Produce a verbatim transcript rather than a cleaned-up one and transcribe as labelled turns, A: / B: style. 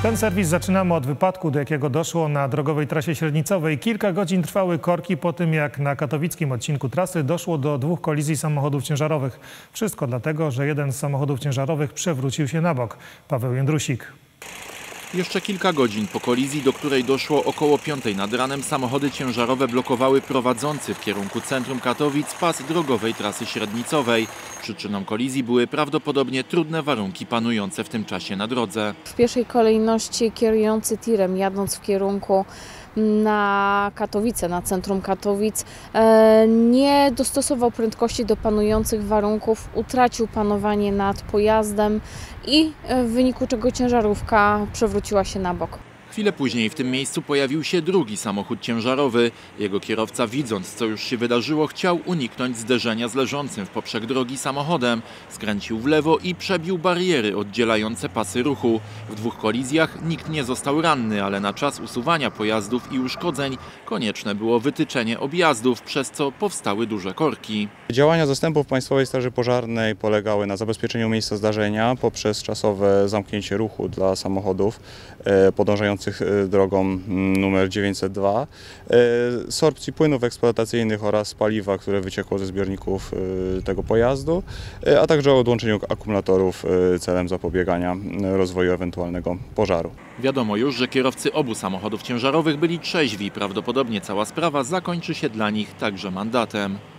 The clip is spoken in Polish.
A: Ten serwis zaczynamy od wypadku, do jakiego doszło na drogowej trasie średnicowej. Kilka godzin trwały korki po tym, jak na katowickim odcinku trasy doszło do dwóch kolizji samochodów ciężarowych. Wszystko dlatego, że jeden z samochodów ciężarowych przewrócił się na bok. Paweł Jędrusik.
B: Jeszcze kilka godzin po kolizji, do której doszło około piątej nad ranem, samochody ciężarowe blokowały prowadzący w kierunku centrum Katowic pas drogowej trasy średnicowej. Przyczyną kolizji były prawdopodobnie trudne warunki panujące w tym czasie na drodze.
C: W pierwszej kolejności kierujący tirem, jadąc w kierunku na Katowice, na centrum Katowic, nie dostosował prędkości do panujących warunków, utracił panowanie nad pojazdem i w wyniku czego ciężarówka przewróciła się na bok.
B: Chwilę później w tym miejscu pojawił się drugi samochód ciężarowy. Jego kierowca, widząc co już się wydarzyło, chciał uniknąć zderzenia z leżącym w poprzek drogi samochodem. Skręcił w lewo i przebił bariery oddzielające pasy ruchu. W dwóch kolizjach nikt nie został ranny, ale na czas usuwania pojazdów i uszkodzeń konieczne było wytyczenie objazdów, przez co powstały duże korki.
D: Działania zastępów Państwowej Straży Pożarnej polegały na zabezpieczeniu miejsca zdarzenia poprzez czasowe zamknięcie ruchu dla samochodów podążających drogą numer dziewięćset dwa, sorpcji płynów eksploatacyjnych oraz paliwa, które wyciekło ze zbiorników tego pojazdu, a także o odłączeniu akumulatorów celem zapobiegania rozwoju ewentualnego pożaru.
B: Wiadomo już, że kierowcy obu samochodów ciężarowych byli trzeźwi. Prawdopodobnie cała sprawa zakończy się dla nich także mandatem.